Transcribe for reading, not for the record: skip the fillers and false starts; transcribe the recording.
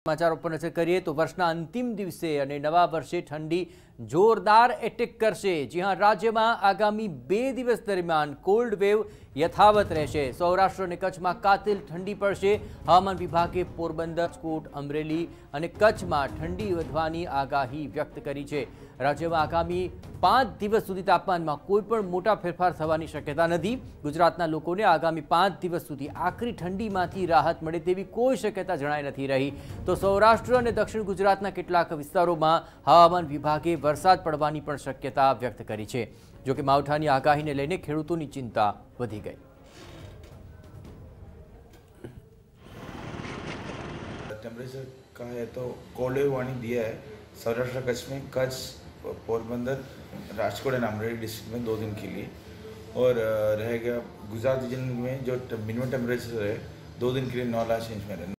समाचारों पर नजर करिए तो वर्षना अंतिम दिवसे અને નવા વર્ષે ઠંડી જોરદાર એટેક કરશે। જી હા, રાજ્યમાં આગામી 2 દિવસ દરમિયાન કોલ્ડ વેવ યથાવત રહેશે। સૌરાષ્ટ્ર અને કચ્છમાં કાતિલ ઠંડી પડશે। હવામાન વિભાગે પોરબંદર, રાજકોટ, અમરેલી અને કચ્છમાં ઠંડી વધવાની આગાહી વ્યક્ત કરી છે। રાજ્યમાં આગામી 5 દિવસ સુધી તાપમાનમાં કોઈ પણ મોટા ફેરફાર થવાની શક્યતા નથી। ગુજરાતના લોકોને આગામી 5 દિવસ સુધી આકરી ઠંડીમાંથી રાહત મળે તેવી કોઈ શક્યતા જણાઈ નથી રહી। તો સૌરાષ્ટ્ર અને દક્ષિણ ગુજરાતના કેટલાક વિસ્તારોમાં હવામાન વિભાગે વરસાદ પડવાની પણ શક્યતા વ્યક્ત કરી છે। જો કે માવઠાની આગાહીને લઈને ખેડૂતોની ચિંતા વધી ગઈ। टेम्परेचर का है तो कोल्ड वेव वार्निंग दिया है सौराष्ट्र कच्छ में, कच्छ, पोरबंदर, राजकोट एंड अमरेली डिस्ट्रिक्ट में 2 दिन के लिए। और रहेगा गुजरात रीजन में जो मिनिमम टेम्परेचर है 2 दिन के लिए 9 लाख इंच में रहना।